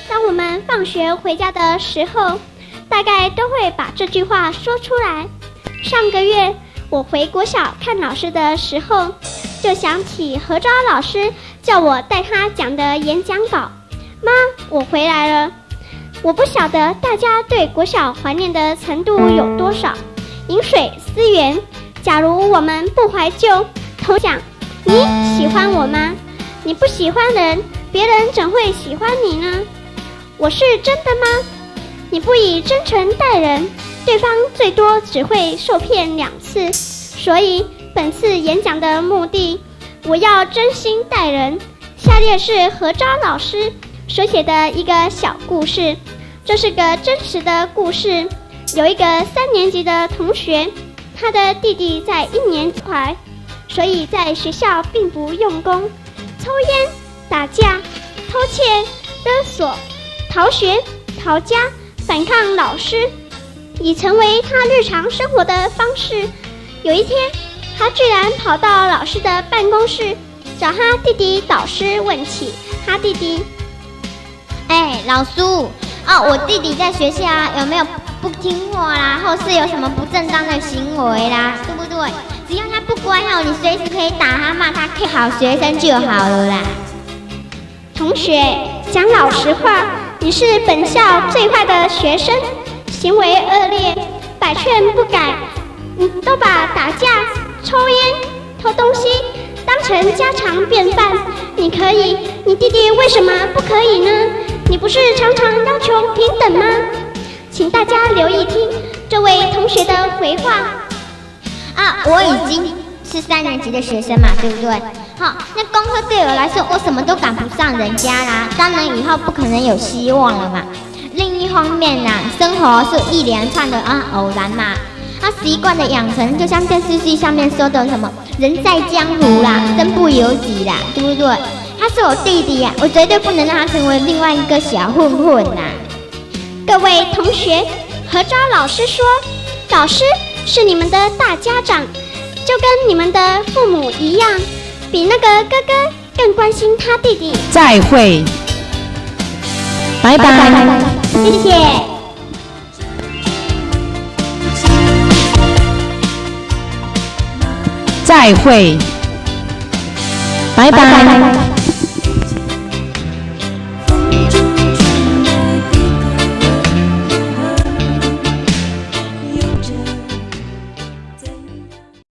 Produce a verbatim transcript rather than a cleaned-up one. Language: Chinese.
当我们放学回家的时候，大概都会把这句话说出来。上个月我回国小看老师的时候，就想起何昭老师叫我带他讲的演讲稿。妈，我回来了。我不晓得大家对国小怀念的程度有多少。饮水思源，假如我们不怀旧，头讲你喜欢我吗？你不喜欢人，别人怎会喜欢你呢？我是真的吗？你不以真诚待人，对方最多只会受骗两次。所以本次演讲的目的，我要真心待人。下列是何昭老师所写的一个小故事，这是个真实的故事。有一个三年级的同学，他的弟弟在一年级怀，所以在学校并不用功，抽烟、打架、偷窃、勒索、逃学、逃家、反抗老师，已成为他日常生活的方式。有一天，他居然跑到老师的办公室，找他弟弟导师问起他弟弟。 哎，老叔，哦，我弟弟在学校有没有不听话啦，或是有什么不正当的行为啦，对不对？只要他不乖哦，你随时可以打他、骂他，做好学生就好了啦。 同学，讲老实话，你是本校最坏的学生，行为恶劣，百劝不改。你都把打架、抽烟、偷东西当成家常便饭，你可以，你弟弟为什么不可以呢？你不是常常要求平等吗？请大家留意听这位同学的回话。 啊，我已经是三年级的学生嘛，对不对？好，那功课对我来说，我什么都赶不上人家啦，当然以后不可能有希望了嘛。另一方面啦，生活是一连串的啊偶然嘛。他习惯的养成，就像电视剧上面说的什么“人在江湖啦，身不由己啦”，对不对？他是我弟弟呀、啊，我绝对不能让他成为另外一个小混混呐、啊。 各位同学，何昭老师说，老师是你们的大家长，就跟你们的父母一样，比那个哥哥更关心他弟弟。 再会，拜拜， 谢谢。 再会，拜拜。